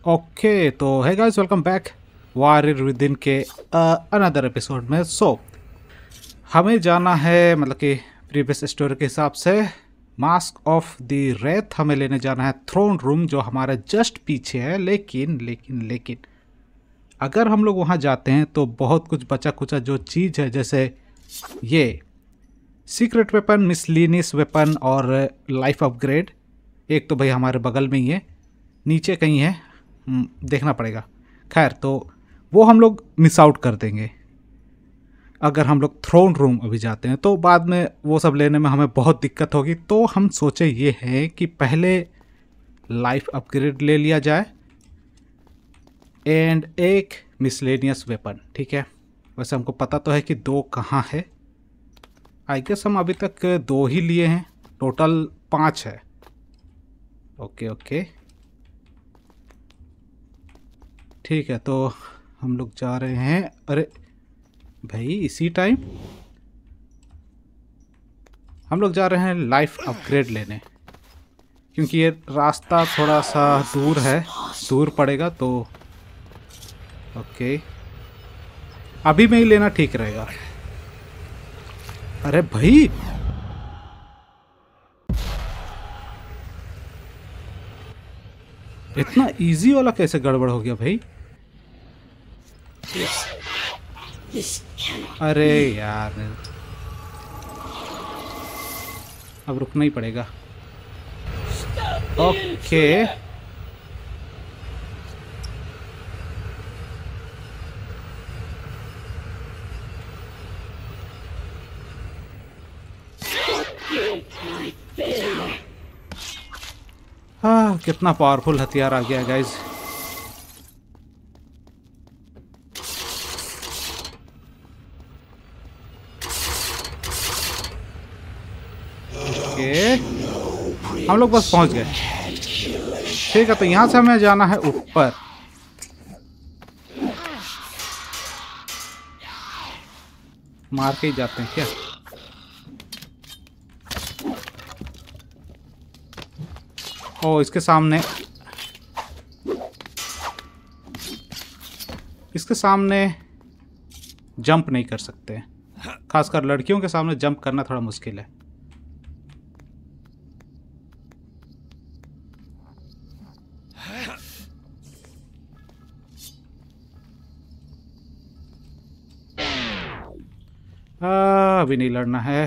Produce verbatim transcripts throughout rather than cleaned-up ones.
Okay तो है guys, welcome back warrior within के अनदर एपिसोड में। सो so, हमें जाना है, मतलब कि प्रीवियस स्टोरी के हिसाब से मास्क ऑफ द रेथ हमें लेने जाना है थ्रोन रूम, जो हमारे जस्ट पीछे है। लेकिन लेकिन लेकिन अगर हम लोग वहाँ जाते हैं तो बहुत कुछ बचा कुचा जो चीज़ है, जैसे ये सीक्रेट वेपन, मिसलिनियस वेपन और लाइफ अपग्रेड। एक तो भाई हमारे बगल में ही है, नीचे कहीं है, देखना पड़ेगा। खैर, तो वो हम लोग मिस आउट कर देंगे अगर हम लोग थ्रोन रूम अभी जाते हैं, तो बाद में वो सब लेने में हमें बहुत दिक्कत होगी। तो हम सोचे ये है कि पहले लाइफ अपग्रेड ले लिया जाए एंड एक मिसलेनियस वेपन, ठीक है। वैसे हमको पता तो है कि दो कहाँ है। आई गेस हम अभी तक दो ही लिए हैं, टोटल पाँच है। ओके ओके ठीक है, तो हम लोग जा रहे हैं। अरे भाई, इसी टाइम हम लोग जा रहे हैं लाइफ अपग्रेड लेने, क्योंकि ये रास्ता थोड़ा सा दूर है, दूर पड़ेगा। तो ओके, अभी में ही लेना ठीक रहेगा। अरे भाई, इतना इजी वाला कैसे गड़बड़ हो गया भाई? अरे यार, अब रुकना ही पड़ेगा। ओके हाँ, कितना पावरफुल हथियार आ गया है गाइज। हम लोग बस पहुंच गए। ठीक है, तो यहाँ से हमें जाना है ऊपर। मार के ही जाते हैं क्या? ओ, इसके सामने इसके सामने जंप नहीं कर सकते, खासकर लड़कियों के सामने जंप करना थोड़ा मुश्किल है। आ, अभी नहीं लड़ना है।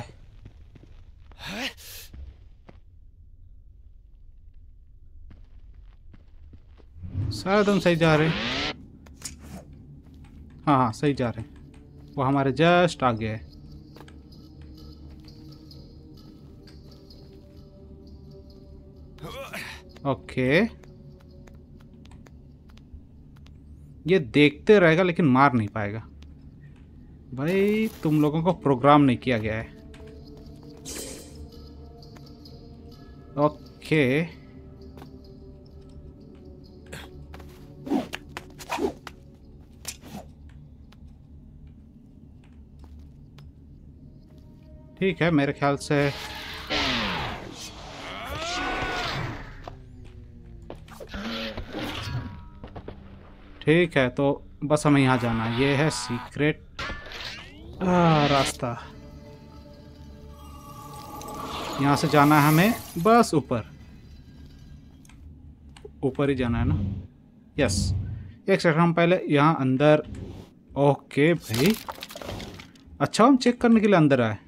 शायद हम सही जा रहे हैं। हाँ हाँ, सही जा रहे हैं। वो हमारे जस्ट आगे है। ओके, ये देखते रहेगा लेकिन मार नहीं पाएगा। भाई, तुम लोगों को प्रोग्राम नहीं किया गया है। ओके, ठीक है, मेरे ख्याल से ठीक है। तो बस हमें यहाँ जाना है। ये है सीक्रेट रास्ता, यहाँ से जाना है हमें, बस ऊपर ऊपर ही जाना है ना। यस, एक सेकंड, हम पहले यहाँ अंदर। ओके भाई, अच्छा, हम चेक करने के लिए अंदर आए।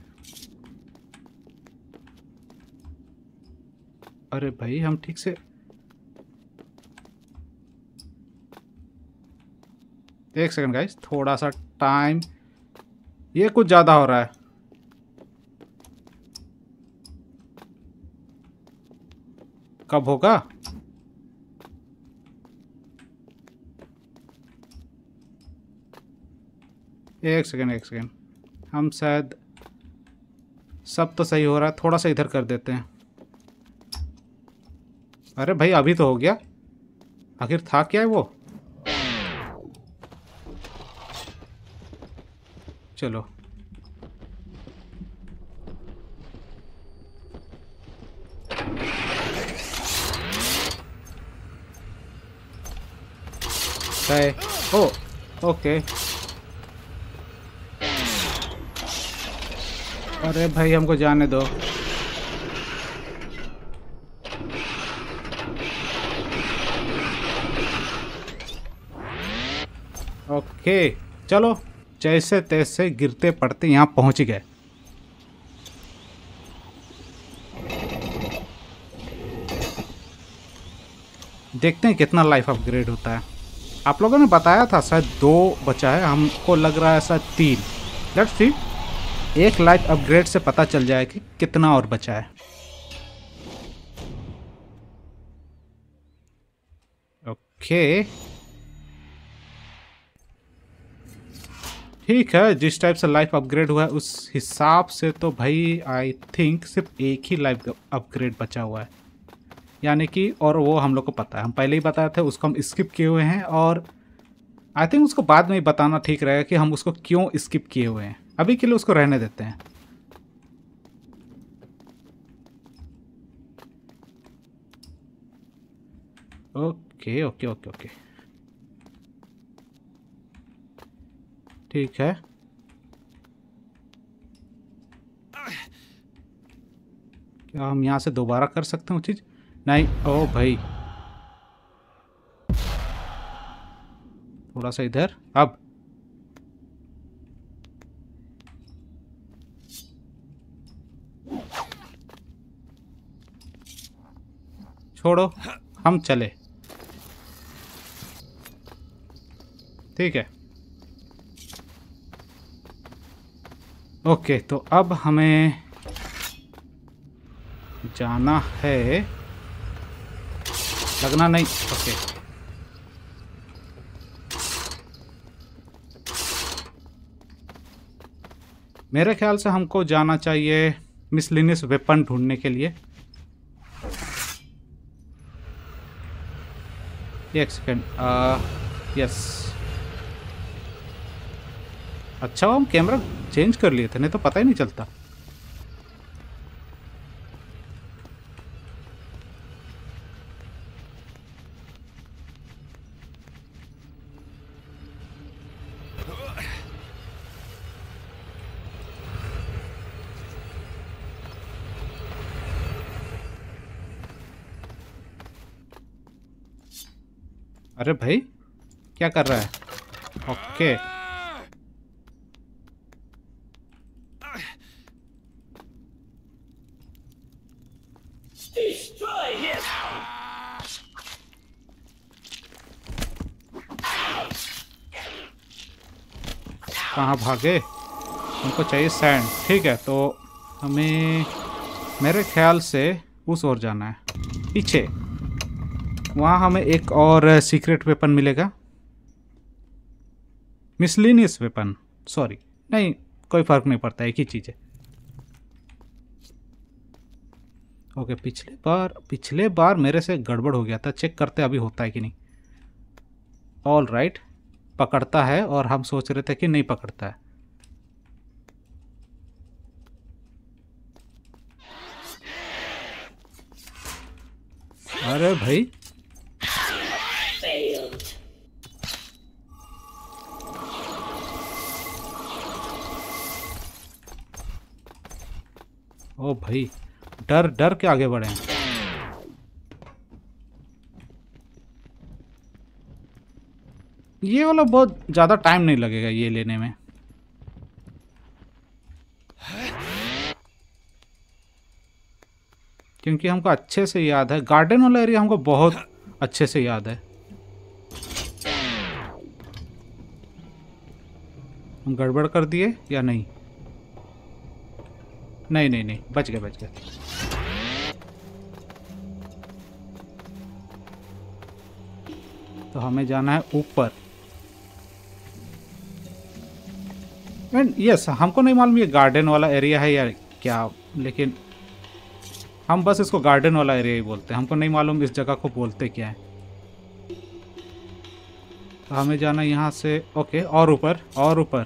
अरे भाई, हम ठीक से एक सेकंड गाइस, थोड़ा सा टाइम, ये कुछ ज़्यादा हो रहा है। कब होगा? एक सेकंड एक सेकंड, हम शायद, सब तो सही हो रहा है, थोड़ा सा इधर कर देते हैं। अरे भाई, अभी तो हो गया। आखिर था क्या है वो? चलो, गए। ओ ओके, अरे भाई हमको जाने दो। ओके चलो, जैसे तैसे गिरते पड़ते यहाँ पहुँच गए। देखते हैं कितना लाइफ अपग्रेड होता है। आप लोगों ने बताया था शायद दो बचा है, हमको लग रहा है शायद तीन। लेट्स सी, एक लाइफ अपग्रेड से पता चल जाए कि कितना और बचा है। ओके ठीक है, जिस टाइप से लाइफ अपग्रेड हुआ है उस हिसाब से तो भाई आई थिंक सिर्फ एक ही लाइफ अपग्रेड बचा हुआ है, यानी कि, और वो हम लोग को पता है, हम पहले ही बताए थे, उसको हम स्किप किए हुए हैं। और आई थिंक उसको बाद में ही बताना ठीक रहेगा कि हम उसको क्यों स्किप किए हुए हैं। अभी के लिए उसको रहने देते हैं। ओके ओके ओके ओके ठीक है। क्या हम यहाँ से दोबारा कर सकते हैं वो चीज़? नहीं। ओ भाई, थोड़ा सा इधर। अब छोड़ो, हम चले। ठीक है। ओके तो अब हमें जाना है, लगना नहीं। ओके मेरे ख्याल से हमको जाना चाहिए मिसलिनियस वेपन ढूंढने के लिए। एक सेकेंड, यस। अच्छा हम कैमरा चेंज कर लिए थे, नहीं तो पता ही नहीं चलता। अरे भाई क्या कर रहा है? ओके कहाँ भागे? हमको चाहिए सैंड। ठीक है तो हमें मेरे ख्याल से उस ओर जाना है, पीछे। वहाँ हमें एक और सीक्रेट वेपन मिलेगा, मिसलिनियस वेपन। सॉरी, नहीं कोई फर्क नहीं पड़ता, एक ही चीज़ है। ओके पिछले बार पिछले बार मेरे से गड़बड़ हो गया था, चेक करते अभी होता है कि नहीं। ऑल राइट, पकड़ता है, और हम सोच रहे थे कि नहीं पकड़ता है। अरे भाई ओ भाई, डर डर के आगे बढ़े हैं। ये वाला बहुत ज़्यादा टाइम नहीं लगेगा ये लेने में। क्योंकि हमको अच्छे से याद है, गार्डन वाला एरिया हमको बहुत अच्छे से याद है। हम गड़बड़ कर दिए या नहीं? नहीं नहीं नहीं, बच गए बच गए। तो हमें जाना है ऊपर। यस, हमको नहीं मालूम ये गार्डन वाला एरिया है या क्या, लेकिन हम बस इसको गार्डन वाला एरिया ही बोलते हैं। हमको नहीं मालूम इस जगह को बोलते क्या है। तो हमें जाना यहाँ से। ओके, और ऊपर और ऊपर।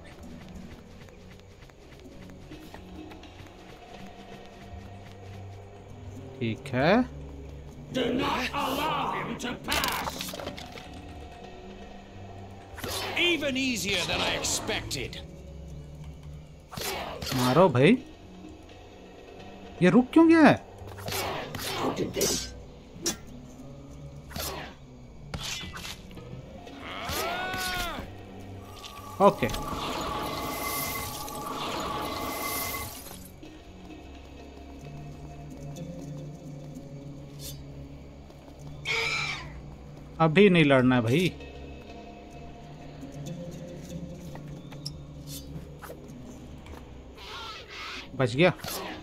ठीक है। Even easier than I expected. मारो भाई, ये रुक क्यों गया है? Okay okay. अभी नहीं लड़ना है भाई। बच गया।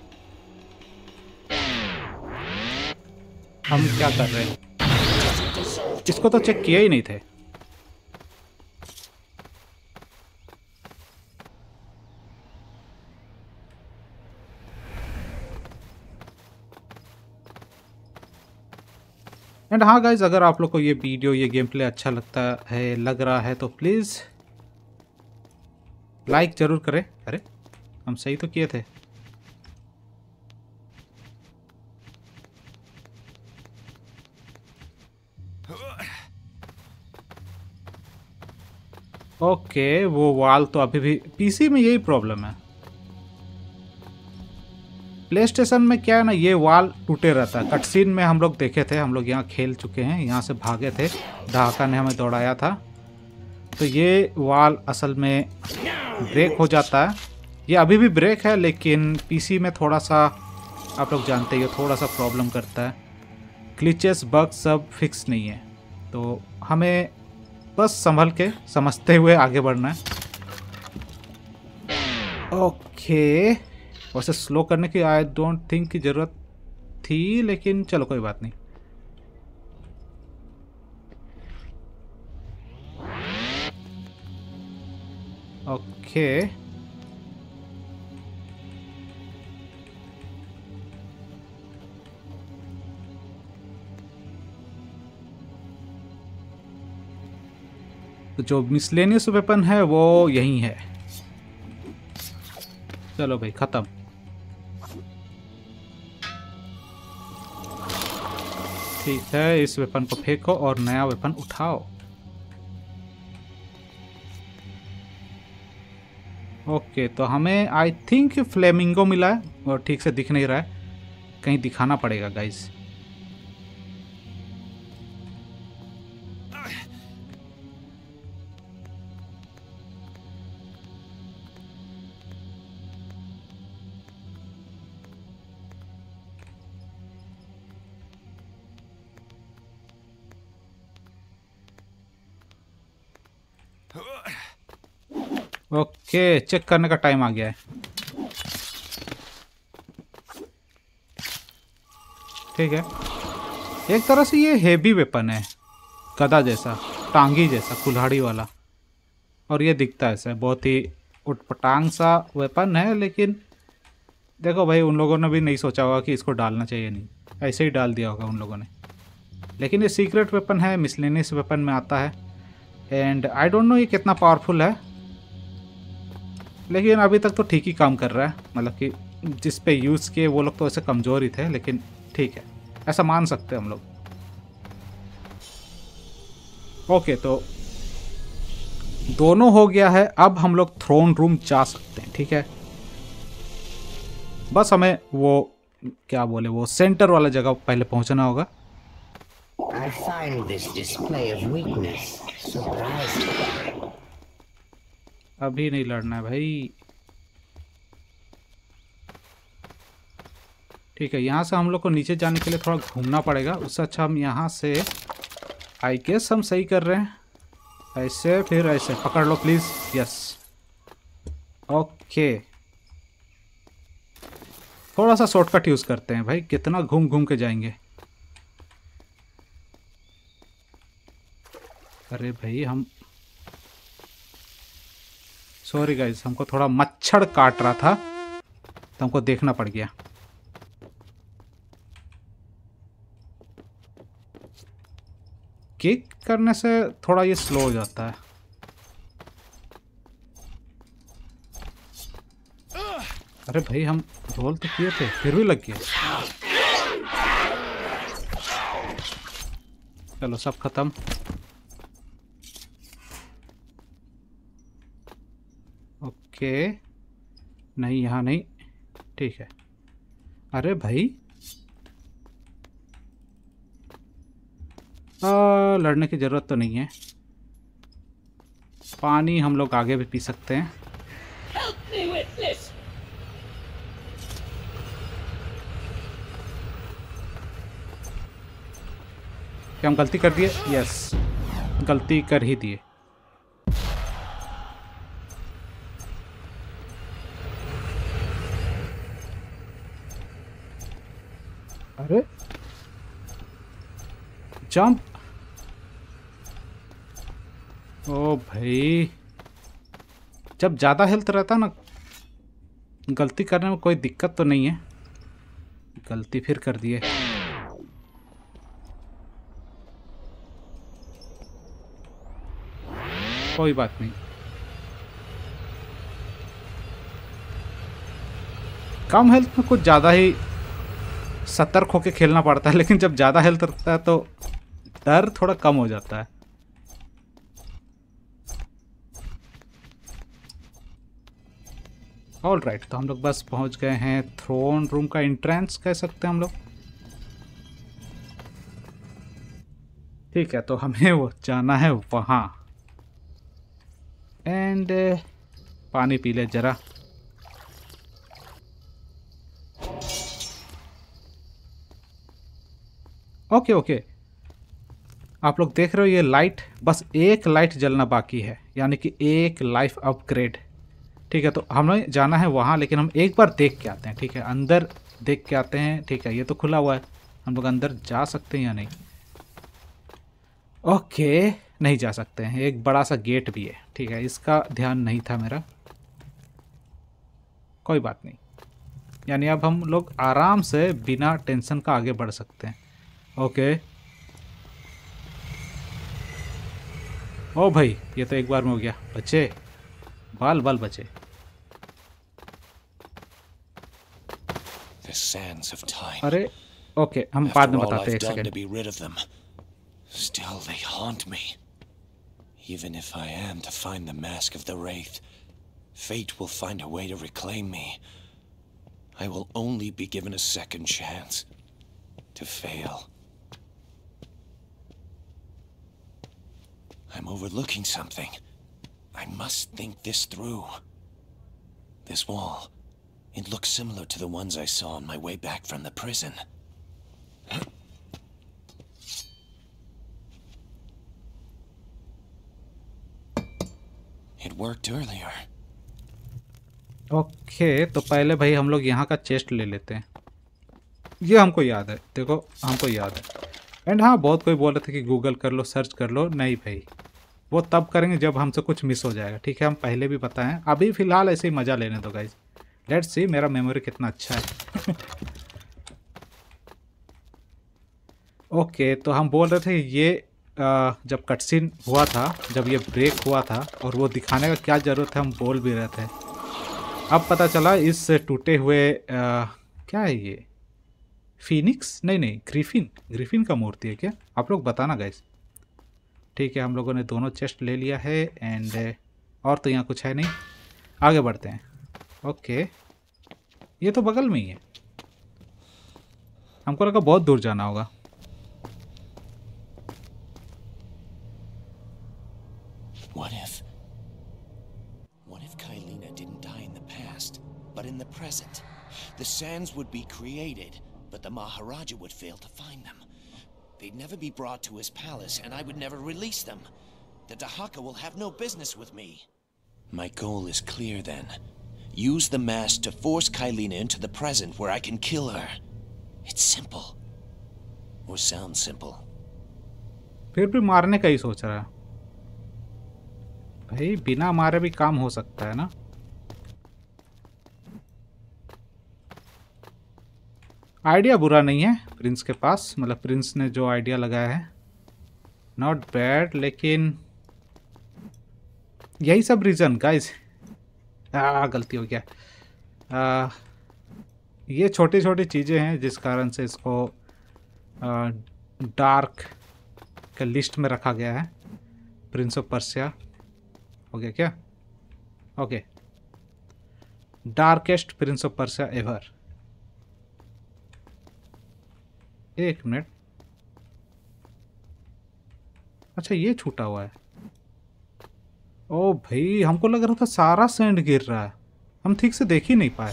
हम क्या कर रहे हैं? इसको तो चेक किया ही नहीं थे। एंड हाँ गाइज, अगर आप लोग को ये वीडियो, ये गेम प्ले अच्छा लगता है, लग रहा है, तो प्लीज़ लाइक ज़रूर करें। अरे हम सही तो किए थे। ओके okay, वो वाल तो अभी भी पीसी में यही प्रॉब्लम है। प्ले स्टेशन में क्या है ना, ये वाल टूटे रहता है। कटसीन में हम लोग देखे थे, हम लोग यहाँ खेल चुके हैं, यहाँ से भागे थे, ढाका ने हमें दौड़ाया था, तो ये वाल असल में ब्रेक हो जाता है। ये अभी भी ब्रेक है, लेकिन पीसी में थोड़ा सा, आप लोग जानते ही हो, थोड़ा सा प्रॉब्लम करता है। ग्लिचेस, बग सब फिक्स नहीं है, तो हमें बस संभल के, समझते हुए आगे बढ़ना है। ओके, वैसे स्लो करने की आई डोंट थिंक की ज़रूरत थी, लेकिन चलो कोई बात नहीं। ओके तो जो मिसलेनियस वेपन है वो यही है। चलो भाई, खत्म। ठीक है, इस वेपन को फेंको और नया वेपन उठाओ। ओके, तो हमें आई थिंक फ्लेमिंगो मिला है, और ठीक से दिख नहीं रहा है, कहीं दिखाना पड़ेगा गाइस। ओके, चेक करने का टाइम आ गया है। ठीक है, एक तरह से ये हेवी वेपन है, गदा जैसा, टांगी जैसा, कुल्हाड़ी वाला, और ये दिखता है ऐसा बहुत ही उटपटांग सा वेपन है। लेकिन देखो भाई, उन लोगों ने भी नहीं सोचा होगा कि इसको डालना चाहिए, नहीं, ऐसे ही डाल दिया होगा उन लोगों ने। लेकिन ये सीक्रेट वेपन है, मिसलेनियस वेपन में आता है, एंड आई डोंट नो ये कितना पावरफुल है, लेकिन अभी तक तो ठीक ही काम कर रहा है। मतलब कि जिस पे यूज़ किए वो लोग तो ऐसे कमज़ोर ही थे, लेकिन ठीक है, ऐसा मान सकते हैं हम लोग। ओके, तो दोनों हो गया है, अब हम लोग थ्रोन रूम जा सकते हैं। ठीक है, बस हमें वो क्या बोले, वो सेंटर वाला जगह पहले पहुंचना होगा। I find this display of weakness surprising. अभी नहीं लड़ना है भाई। ठीक है, यहाँ से हम लोग को नीचे जाने के लिए थोड़ा घूमना पड़ेगा, उससे अच्छा हम यहाँ से, आई गेस हम सही कर रहे हैं, ऐसे फिर ऐसे पकड़ लो प्लीज़। यस, ओके, थोड़ा सा शॉर्टकट यूज़ करते हैं भाई, कितना घूम घूम के जाएंगे। अरे भाई, हम सॉरी गाइस, हमको थोड़ा मच्छर काट रहा था तो हमको देखना पड़ गया। किक करने से थोड़ा ये स्लो हो जाता है। अरे भाई, हम रोल तो किए थे, फिर भी लग गया। चलो, सब खत्म। ओके, नहीं यहाँ नहीं, ठीक है। अरे भाई आ, लड़ने की ज़रूरत तो नहीं है। पानी हम लोग आगे भी पी सकते हैं। Help me with this. क्या हम गलती कर दिए? यस, गलती कर ही दिए। अरे जंप, ओ भाई, जब ज़्यादा हेल्थ रहता ना, गलती करने में कोई दिक्कत तो नहीं है। गलती फिर कर दिए। कोई बात नहीं, कम हेल्थ में कुछ ज़्यादा ही सतर्क होके खेलना पड़ता है, लेकिन जब ज़्यादा हेल्थ रखता है तो डर थोड़ा कम हो जाता है। ऑल राइट, तो हम लोग बस पहुंच गए हैं थ्रोन रूम का एंट्रेंस कह सकते हैं हम लोग। ठीक है, तो हमें वो जाना है वहाँ। एंड पानी पी ले जरा। ओके ओके, आप लोग देख रहे हो ये लाइट, बस एक लाइट जलना बाकी है, यानी कि एक लाइफ अपग्रेड। ठीक है, तो हमें जाना है वहाँ, लेकिन हम एक बार देख के आते हैं। ठीक है, अंदर देख के आते हैं। ठीक है, ये तो खुला हुआ है, हम लोग अंदर जा सकते हैं या नहीं? ओके, नहीं जा सकते हैं, एक बड़ा सा गेट भी है। ठीक है, इसका ध्यान नहीं था मेरा, कोई बात नहीं। यानी अब हम लोग आराम से बिना टेंशन का आगे बढ़ सकते हैं। ओके, ओ भाई, ये तो एक बार में हो गया। बचे, बाल बाल बचे। The sands of time. अरे ओके, हम बाद में After all बताते हैं। I've एक done to second. be rid of them, still they haunt me. Even if I am to find the mask of the Wraith, fate will find a way to reclaim me. I will only be given a second chance to fail. I'm overlooking something. I must think this through. This wall, it looks similar to the ones I saw on my way back from the prison. It worked earlier. Okay, तो पहले भाई हम लोग यहाँ का chest ले लेते हैं। ये हमको याद है, देखो हमको याद है। एंड हाँ, बहुत कोई बोल रहे थे कि गूगल कर लो, सर्च कर लो। नहीं भाई, वो तब करेंगे जब हमसे कुछ मिस हो जाएगा। ठीक है, हम पहले भी बताएं, अभी फ़िलहाल ऐसे ही मज़ा लेने दो गाइज। लेट्स सी मेरा मेमोरी कितना अच्छा है। ओके, तो हम बोल रहे थे ये आ, जब कटसीन हुआ था, जब ये ब्रेक हुआ था, और वो दिखाने का क्या ज़रूरत है हम बोल भी रहे थे। अब पता चला इस टूटे हुए आ, क्या है ये, फीनिक्स नहीं नहीं ग्रिफिन, ग्रिफिन का मूर्ति है क्या? आप लोग बताना गाइस। ठीक है, हम लोगों ने दोनों चेस्ट ले लिया है। एंड और तो यहाँ कुछ है नहीं, आगे बढ़ते हैं। ओके, ये तो बगल में ही है, हमको लगा बहुत दूर जाना होगा। What if... What if Kylina didn't die in the past, but in the present? The sands would be created, but the Maharaja would fail to find them. They'd never be brought to his palace, and I would never release them. The Dahaka will have no business with me. My goal is clear then. Use the mask to force Kylina into the present where I can kill her. It's simple. Or sounds simple. फिर भी मारने का ही सोच रहा है भाई, बिना मारे भी काम हो सकता है ना। आइडिया बुरा नहीं है प्रिंस के पास, मतलब प्रिंस ने जो आइडिया लगाया है नॉट बैड, लेकिन यही सब रीज़न गाइस। आ गलती हो गया। आ, ये छोटी छोटी चीज़ें हैं जिस कारण से इसको आ, डार्क के लिस्ट में रखा गया है। प्रिंस ऑफ पर्सिया हो गया क्या? Okay, darkest prince of Persia ever. एक मिनट, अच्छा ये छूटा हुआ है। ओ भाई, हमको लग रहा था सारा सैंड गिर रहा है, हम ठीक से देख ही नहीं पाए।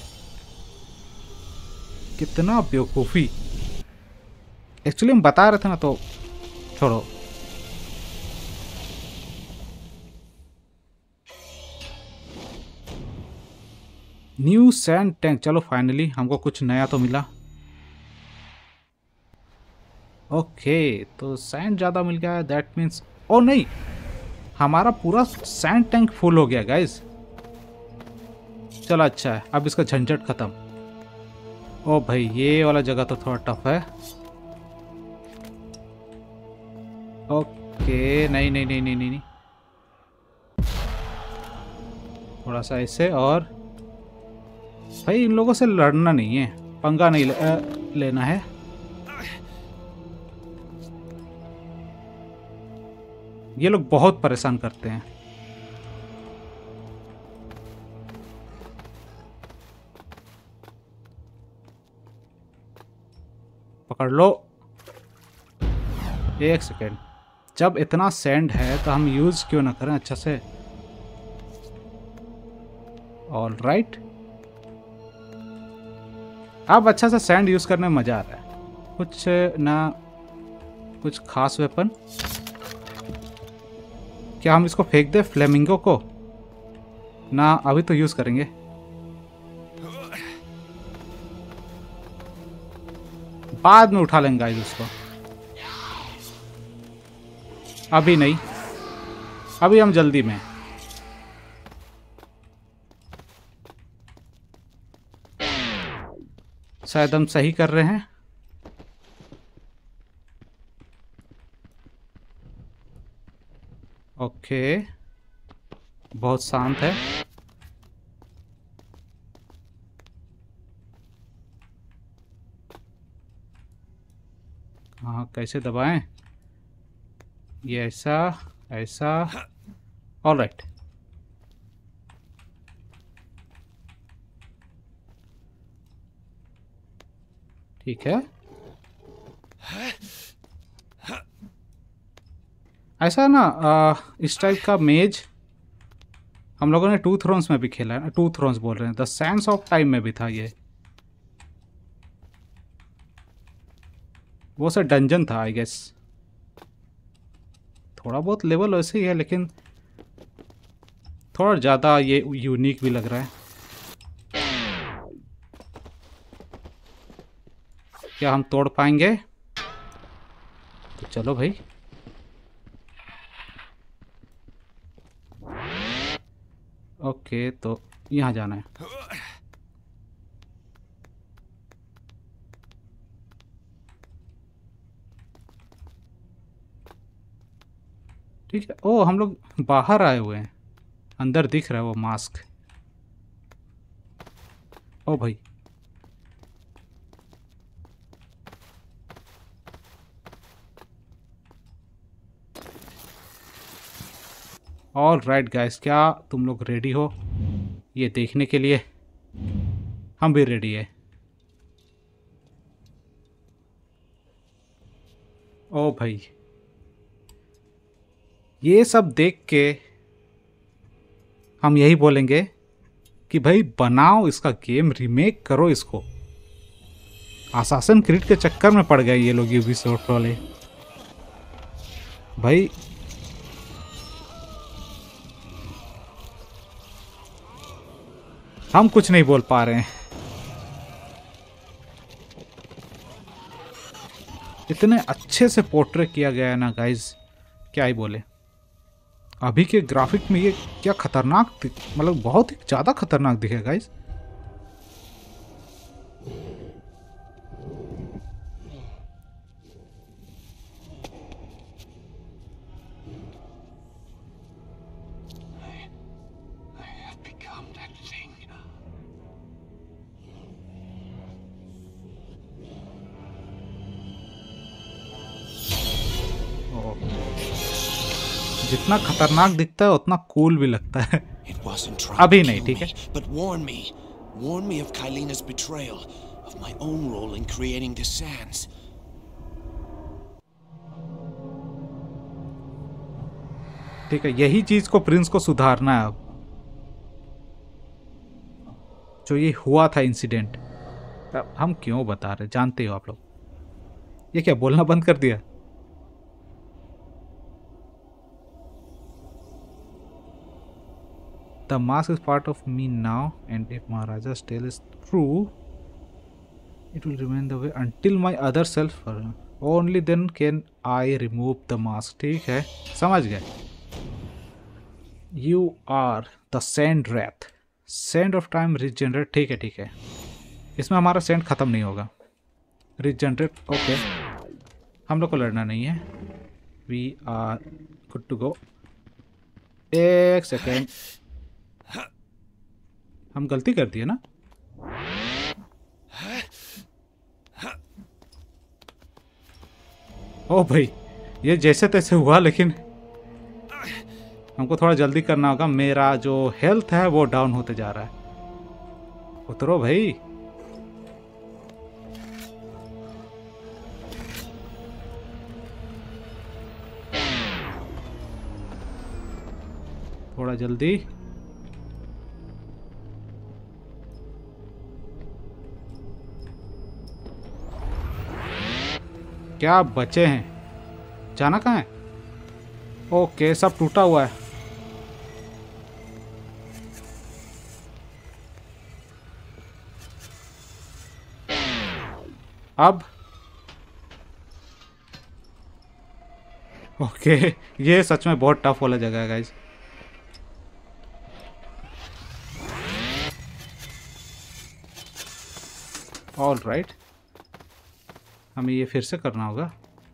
कितना बेवकूफ़ी। एक्चुअली हम बता रहे थे ना, तो छोड़ो। न्यू सैंड टैंक, चलो फाइनली हमको कुछ नया तो मिला। ओके, तो सैंड ज़्यादा मिल गया है, दैट मीन्स ओ नहीं, हमारा पूरा सैंड टैंक फुल हो गया गाइस। चलो अच्छा है, अब इसका झंझट खत्म। ओ भाई, ये वाला जगह तो थोड़ा टफ है। ओके, नहीं नहीं नहीं नहीं नहीं, नहीं। थोड़ा सा ऐसे, और भाई इन लोगों से लड़ना नहीं है, पंगा नहीं ले, आ, लेना है। ये लोग बहुत परेशान करते हैं। पकड़ लो। एक सेकेंड, जब इतना सैंड है तो हम यूज क्यों ना करें अच्छा से। ऑल राइट, अब अच्छा सा सैंड यूज करने में मजा आ रहा है। कुछ ना कुछ खास वेपन, क्या हम इसको फेंक दे फ्लेमिंगो को? ना, अभी तो यूज करेंगे। बाद में उठा लेंगे गाइस उसको, अभी नहीं, अभी हम जल्दी में। शायद हम सही कर रहे हैं। ओके, बहुत शांत है। हाँ, कैसे दबाएं? ये ऐसा ऐसा, ऑल राइट। ठीक है, ऐसा ना आ, इस टाइप का मेज हम लोगों ने टू थ्रोन्स में भी खेला है ना। टू थ्रोन्स बोल रहे हैं, द सैंड्स ऑफ टाइम में भी था ये। वो सर डंजन था आई गेस। थोड़ा बहुत लेवल वैसे ही है, लेकिन थोड़ा ज़्यादा ये यूनिक भी लग रहा है। क्या हम तोड़ पाएंगे? तो चलो भाई। ओके, तो यहाँ जाना है। ठीक है। ओ, हम लोग बाहर आए हुए हैं, अंदर दिख रहा है वो मास्क। ओ भाई, ऑल राइट गाइस, क्या तुम लोग रेडी हो ये देखने के लिए? हम भी रेडी है। ओ भाई, ये सब देख के हम यही बोलेंगे कि भाई बनाओ इसका गेम, रीमेक करो इसको। असासिन क्रीड के चक्कर में पड़ गए ये लोग यूबीसॉफ्ट वाले। भाई हम कुछ नहीं बोल पा रहे हैं, इतने अच्छे से पोर्ट्रेट किया गया है ना गाइज, क्या ही बोले। अभी के ग्राफिक में ये क्या खतरनाक, मतलब बहुत ही ज़्यादा खतरनाक दिखे गाइज। जितना खतरनाक दिखता है उतना कूल भी लगता है। अभी नहीं, ठीक है। But warn me. Warn me of Kylina's betrayal, of my own role in creating the sands. ठीक है, यही चीज को प्रिंस को सुधारना है अब, जो ये हुआ था इंसिडेंट। हम क्यों बता रहे, जानते हो आप लोग। ये क्या बोलना बंद कर दिया? The mask is part of me now, and if Maharaja's tale is true, it will remain the way until my other self. Only then can I remove the mask. ठीक है, समझ गए। You are the sand wrath. Sand of time regenerate. ठीक है ठीक है, इसमें हमारा सेंड खत्म नहीं होगा। Regenerate, okay. हम लोग को लड़ना नहीं है। We are good to go. एक सेकेंड, हम गलती कर दिए ना। ओ भाई, ये जैसे तैसे हुआ, लेकिन हमको थोड़ा जल्दी करना होगा। मेरा जो हेल्थ है वो डाउन होते जा रहा है। उतरो भाई। थोड़ा जल्दी। क्या बचे हैं? जाना कहाँ है? ओके, सब टूटा हुआ है। अब ओके, ये सच में बहुत टफ वाला जगह है गाइस। ऑल राइट, हमें ये फिर से करना होगा।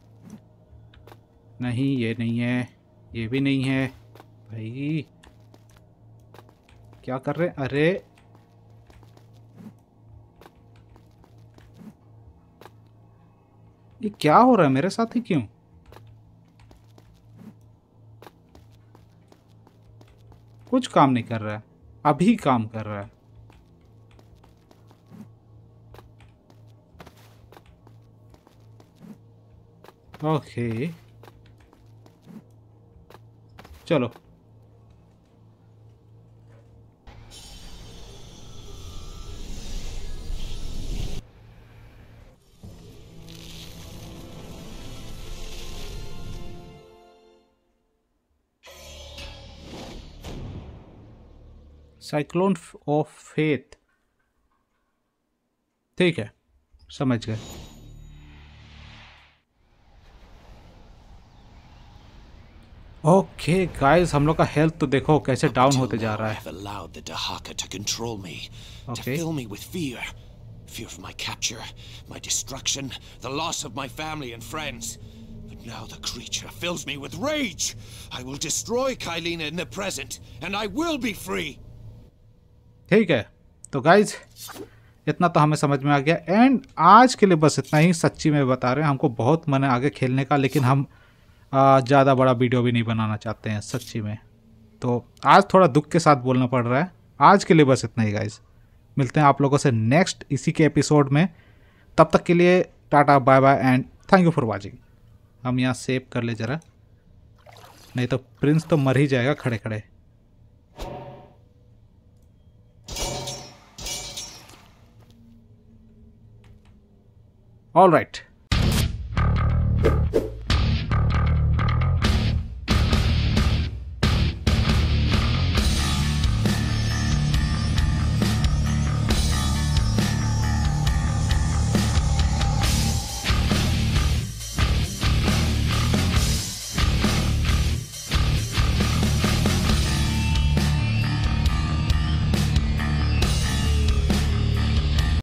नहीं, ये नहीं है, ये भी नहीं है। भाई क्या कर रहे हैं? अरे ये क्या हो रहा है मेरे साथ ही? क्यों? कुछ काम नहीं कर रहा है। अभी काम कर रहा है। ओके चलो। साइक्लोन ऑफ फेथ, ठीक है, समझ गए। ओके गाइस, हम लोग का हेल्थ तो देखो कैसे डाउन होते जा रहा है। Okay. To fill me with fear. Fear of my capture, my destruction, the loss of my family and friends. But now the creature fills me with rage. I will destroy Kylina in the present, and I will be free. ठीक है, तो guys इतना तो हमें समझ में आ गया। And आज के लिए बस इतना ही। सच्ची में बता रहे हैं, हमको बहुत मन है आगे खेलने का, लेकिन हम ज़्यादा बड़ा वीडियो भी नहीं बनाना चाहते हैं सच्ची में। तो आज थोड़ा दुख के साथ बोलना पड़ रहा है। आज के लिए बस इतना ही गाइज। मिलते हैं आप लोगों से नेक्स्ट इसी के एपिसोड में। तब तक के लिए tata bye bye and thank you for watching. हम यहाँ सेव कर ले ज़रा, नहीं तो प्रिंस तो मर ही जाएगा खड़े खड़े। All right.